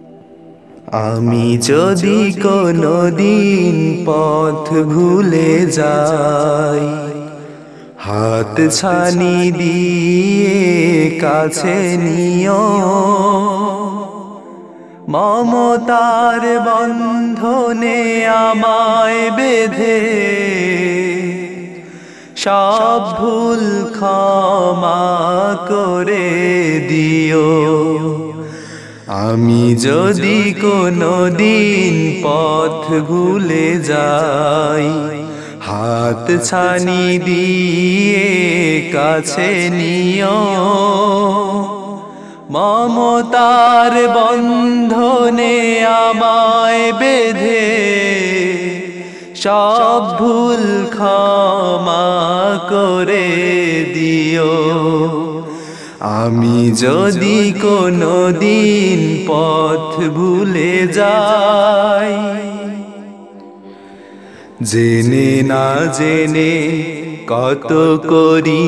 আমি যদি কোনদিন পথ ভুলে যাই, হাত ছানি দিয়ে কাছে নিও, মমতার বন্ধনে আমায় বেঁধে সব ভুল ক্ষমা করে দিও। আমি যদি কোনদিন পথ ভুলে যাই, হাত ছানি দিয়ে কাছে নিও, মমতার বন্ধনে আমায় বেঁধে সব ভুল ক্ষমা করে দিও। আমি যদি কোনদিন পথ ভুলে যাই, জেনে না জেনে কত করি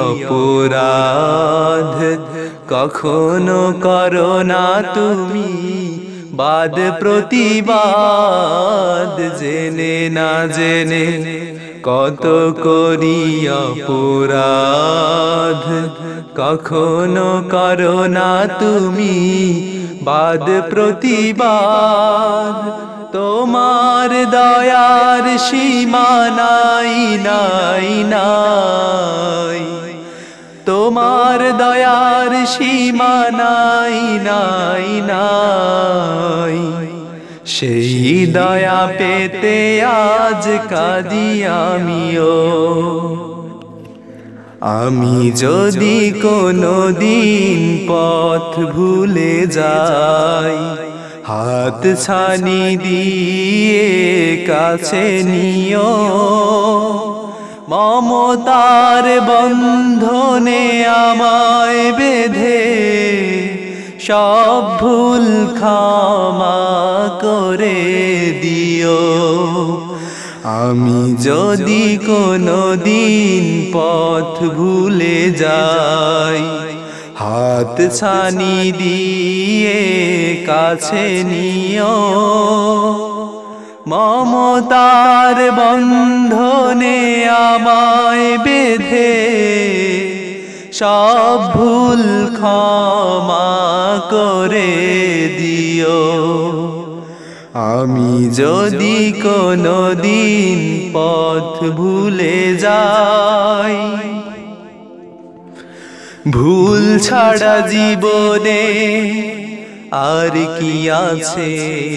অপরাধ, কখনো করো না তুমি বাদ প্রতিবাদ। জেনে না জেনে কত করি অপরাধ, কখনো করো না তুমি বাদ প্রতিবাদ। তোমার দয়ার সীমা নাই নাই নাই, তোমার দয়ার সীমা নাই নাই নাই। সেই দয়া পেতে আজ কাঁদি আমিও। আমি যদি কোনদিন পথ ভুলে যাই, হাত ছানি দিয়ে কাছে নিও, মমতার বন্ধনে আমায় বেঁধে সব ভুল ক্ষমা করে দিও। আমি যদি কোনদিন পথ ভুলে যাই, হাত ছানি দিয়ে কাছে নিও, মমতার বন্ধনে আমায় বেঁধে সব ভুল ক্ষমা করে দিও। আমি যদি কোনদিন পথ ভুলে যাই, ভুল ছাড়া জীবনে আর কি আছে,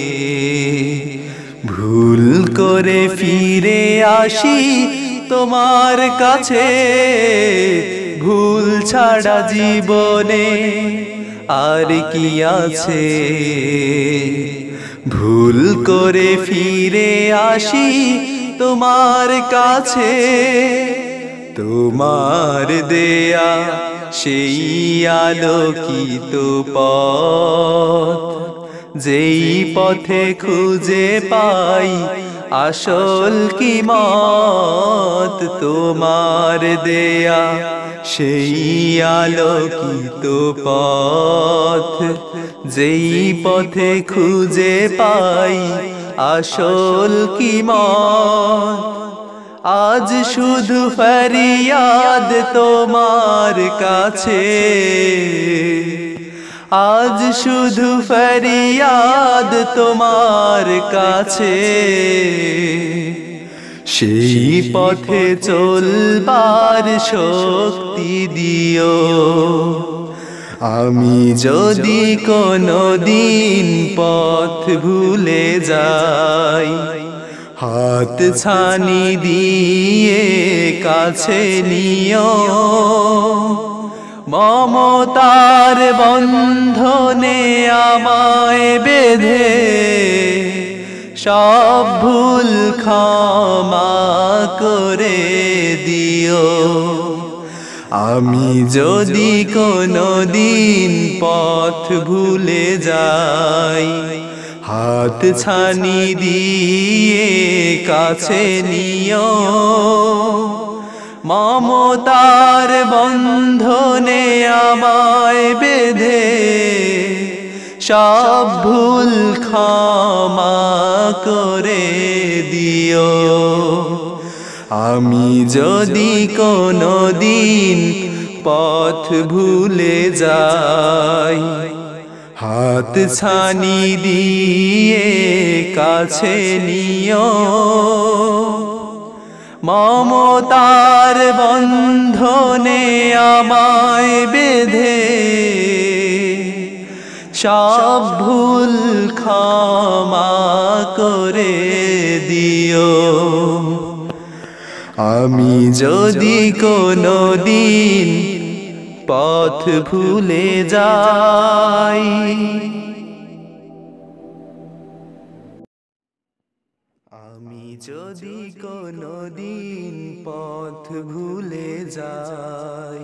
ভুল করে ফিরে আসি তোমার কাছে। ভুল ছাড়া জীবনে আর কি আছে, ভুল করে ফিরে আসি তোমার কাছে। তোমার দেয়া সেই আলোকিত পথ, যেই পথে খুঁজে পাই আসল কিমত। তোমার দেয়া সেই আলোকিত পথ, যেই পথে খুঁজে পাই আসল কিমত। আজ শুধু ফরিয়াদ তোমার কাছে, আজ শুধু ফরিয়াদ তোমার কাছে। সেই পথে চলবার শক্তি দিও। আমি যদি কোনদিন পথ ভুলে যাই, হাত ছানি দিয়ে কাছে নিও, মমতার বন্ধনে আমায় বেঁধে সব ভুল ক্ষমা করে দিও। আমি যদি কোনদিন পথ ভুলে যাই, হাত ছানি দিয়ে কাছে নিও, মমতার বন্ধনে আমায় বেঁধে সব ভুল ক্ষমা করে দিও। আমি যদি কোনদিন পথ ভুলে যাই, হাত ছানি দিয়ে কাছে নিও। মমতার বন্ধনে আমায় বেঁধে সব ভুল ক্ষমা করে দিও। আমি যদি কোনদিন পথ ভুলে যাই, আমি যদি কোনদিন পথ ভুলে যাই,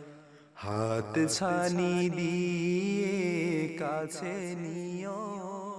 হাত ছানি দিয়ে কাছে নিও।